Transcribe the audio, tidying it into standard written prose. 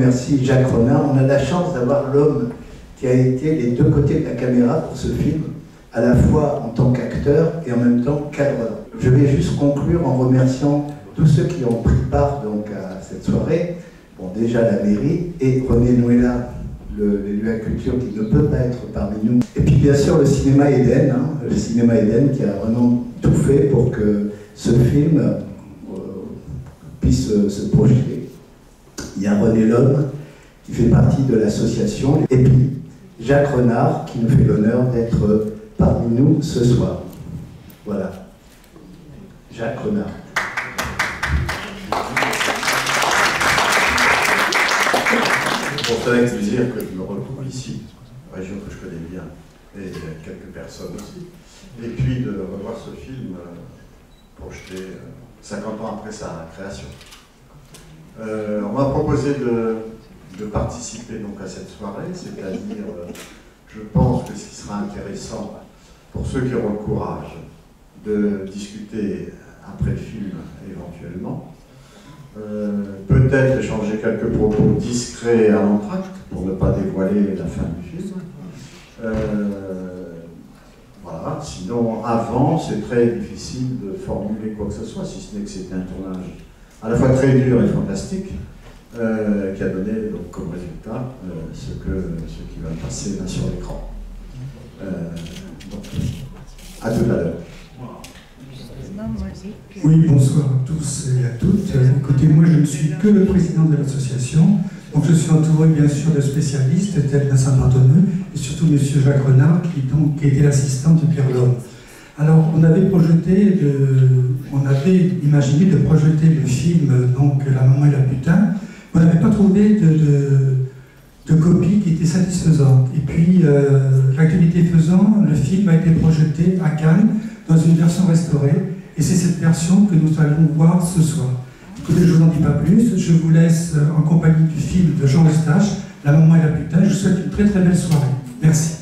remercie Jacques Renard. On a la chance d'avoir l'homme qui a été les deux côtés de la caméra pour ce film, à la fois en tant qu'acteur et en même temps cadreur. Je vais juste conclure en remerciant tous ceux qui ont pris part donc, à cette soirée. Bon, déjà la mairie et René Nouéla, l'élu à la culture qui ne peut pas être parmi nous. Et puis bien sûr le cinéma Eden, le cinéma Eden qui a vraiment tout fait pour que ce film puisse se projeter. Il y a René Lhomme qui fait partie de l'association et puis Jacques Renard qui nous fait l'honneur d'être parmi nous ce soir. Voilà. Jacques Renard. Pour te plaisir que je me retrouve ici, région que je connais bien, et quelques personnes aussi, et puis de revoir ce film projeté 50 ans après sa création. On m'a proposé de participer donc à cette soirée, c'est-à-dire, je pense que ce qui sera intéressant pour ceux qui auront le courage de discuter après le film éventuellement, peut-être échanger quelques propos discrets à l'entracte pour ne pas dévoiler la fin du film. Voilà. Sinon, avant, c'est très difficile de formuler quoi que ce soit, si ce n'est que c'était un tournage à la fois très dur et fantastique, qui a donné donc, comme résultat ce qui va passer là sur l'écran. Donc, à tout à l'heure. Oui, bonsoir à tous et à toutes. Écoutez, moi je ne suis que le président de l'association, donc je suis entouré bien sûr de spécialistes tels Vincent Barthomeu et surtout M. Jacques Renard qui était l'assistant de Pierre Lhomme. Alors on avait imaginé de projeter le film donc La maman et la putain. On n'avait pas trouvé de copie qui était satisfaisante. Et puis l'actualité faisant, le film a été projeté à Cannes dans une version restaurée. Et c'est cette version que nous allons voir ce soir. Écoutez, je ne vous en dis pas plus, je vous laisse en compagnie du film de Jean Eustache, La maman et la putain. Je vous souhaite une très très belle soirée. Merci.